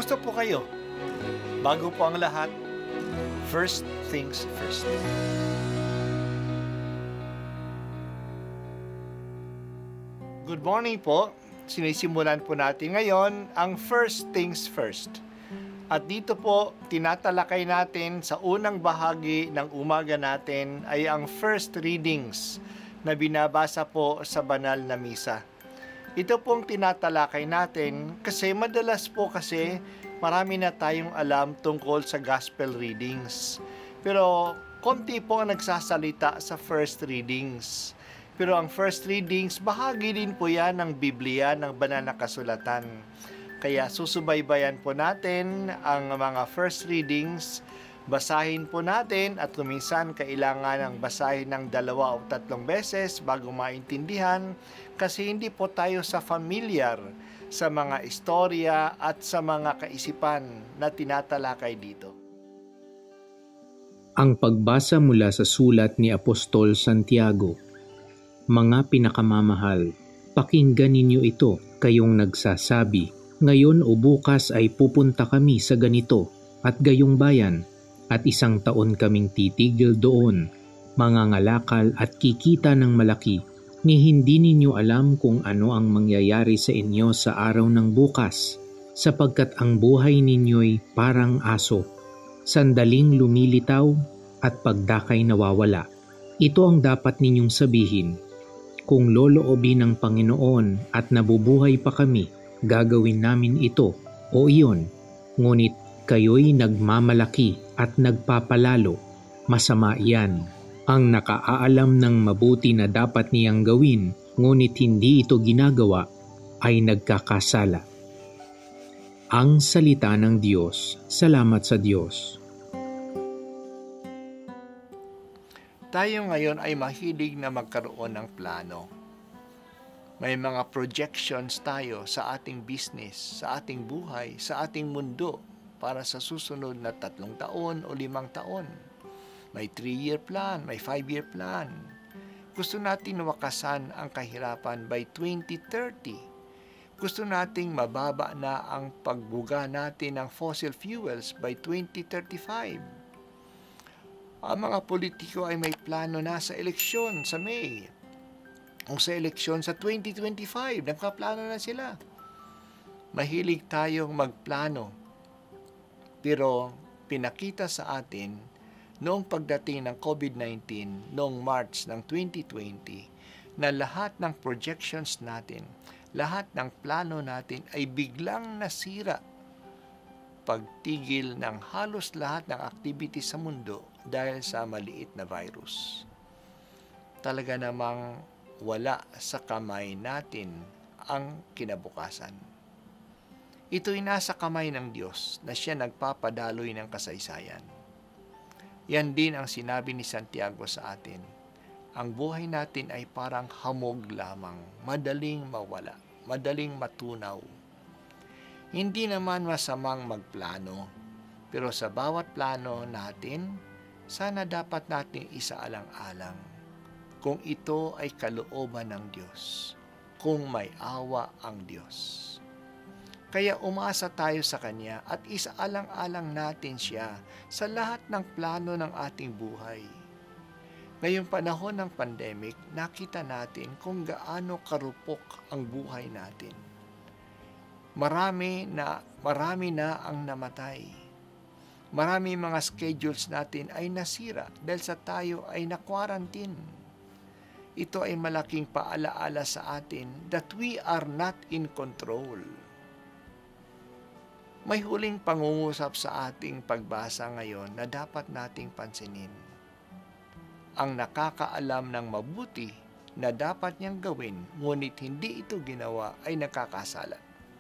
Kumusta po kayo? Bago po ang lahat, first things first. Good morning po. Sinisimulan po natin ngayon ang first things first. At dito po, tinatalakay natin sa unang bahagi ng umaga natin ay ang first readings na binabasa po sa banal na misa. Ito pong tinatalakay natin kasi madalas po kasi marami na tayong alam tungkol sa gospel readings. Pero konti po ang nagsasalita sa first readings. Pero ang first readings, bahagi din po yan ng Biblia, ng banal na kasulatan. Kaya susubaybayan po natin ang mga first readings, basahin po natin at kuminsan kailangan ng basahin ng 2 o 3 beses bago maintindihan kasi hindi po tayo sa familiar sa mga istorya at sa mga kaisipan na tinatalakay dito. Ang pagbasa mula sa sulat ni Apostol Santiago. Mga pinakamamahal, pakinggan ninyo ito, kayong nagsasabi, ngayon o bukas ay pupunta kami sa ganito at gayong bayan, at 1 taon kaming titigil doon, mangangalakal at kikita ng malaki, ni hindi ninyo alam kung ano ang mangyayari sa inyo sa araw ng bukas, sapagkat ang buhay ninyo'y parang aso, sandaling lumilitaw at pagdakay nawawala. Ito ang dapat ninyong sabihin, kung loloobin ng Panginoon at nabubuhay pa kami, gagawin namin ito o iyon. Ngunit kayo'y nagmamalaki at nagpapalalo. Masama iyan. Ang nakaalam ng mabuti na dapat niyang gawin, ngunit hindi ito ginagawa, ay nagkakasala. Ang salita ng Diyos. Salamat sa Diyos. Tayo ngayon ay mahilig na magkaroon ng plano. May mga projections tayo sa ating business, sa ating buhay, sa ating mundo para sa susunod na 3 taon o 5 taon. May 3-year plan, may 5-year plan. Gusto natin wakasan ang kahirapan by 2030. Gusto nating mababa na ang pagbuga natin ng fossil fuels by 2035. Ang mga politiko ay may plano na sa eleksyon sa May. O sa eleksyon sa 2025, nagkaplano na sila. Mahilig tayong magplano. Pero pinakita sa atin noong pagdating ng COVID-19, noong March ng 2020, na lahat ng projections natin, lahat ng plano natin ay biglang nasira. Pagtigil ng halos lahat ng activity sa mundo dahil sa maliit na virus. Talaga namang wala sa kamay natin ang kinabukasan. Ito'y nasa kamay ng Diyos na siya nagpapadaloy ng kasaysayan. Yan din ang sinabi ni Santiago sa atin. Ang buhay natin ay parang hamog lamang, madaling mawala, madaling matunaw. Hindi naman masamang magplano, pero sa bawat plano natin, sana dapat nating isaalang-alang kung ito ay kalooban ng Diyos, kung may awa ang Diyos. Kaya umasa tayo sa Kanya at isaalang-alang natin Siya sa lahat ng plano ng ating buhay. Ngayong panahon ng pandemic, nakita natin kung gaano karupok ang buhay natin. Marami na ang namatay. Marami mga schedules natin ay nasira dahil sa tayo ay na-quarantine. Ito ay malaking paalaala sa atin that we are not in control. May huling pangungusap sa ating pagbasa ngayon na dapat nating pansinin. Ang nakakaalam ng mabuti na dapat niyang gawin, ngunit hindi ito ginawa, ay nakakasala.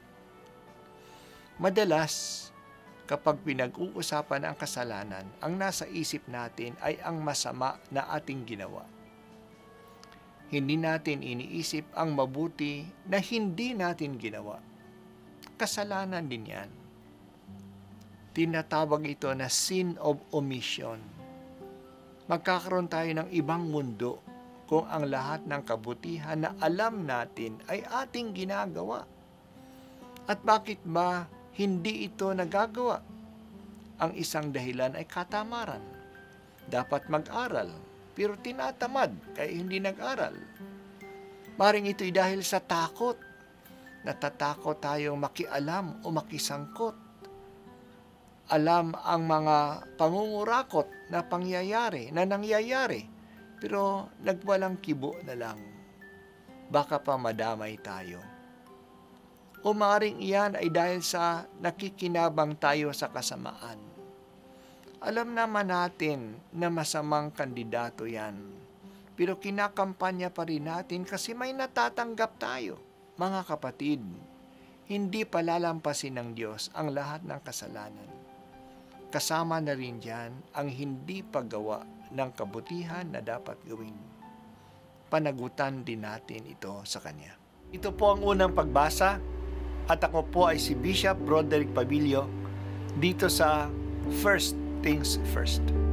Madalas, kapag pinag-uusapan ang kasalanan, ang nasa isip natin ay ang masama na ating ginawa. Hindi natin iniisip ang mabuti na hindi natin ginawa. Kasalanan din yan. Tinatawag ito na sin of omission. Magkakaroon tayo ng ibang mundo kung ang lahat ng kabutihan na alam natin ay ating ginagawa. At bakit ba hindi ito nagagawa. Ang isang dahilan ay katamaran. Dapat mag-aral, pero tinatamad kaya hindi nag-aral. Maring ito'y dahil sa takot. Natatakot tayong makialam o makisangkot. Alam ang mga pangungurakot na nangyayari, pero nagwalang kibo na lang. Baka pa madamay tayo. O maring iyan ay dahil sa nakikinabang tayo sa kasamaan. Alam naman natin na masamang kandidato yan, pero kinakampanya pa rin natin kasi may natatanggap tayo. Mga kapatid, hindi palalampasin ng Diyos ang lahat ng kasalanan. Kasama na rin dyan ang hindi paggawa ng kabutihan na dapat gawin. Panagutan din natin ito sa Kanya. Ito po ang unang pagbasa at ako po ay si Bishop Broderick Pabillo dito sa First Things First.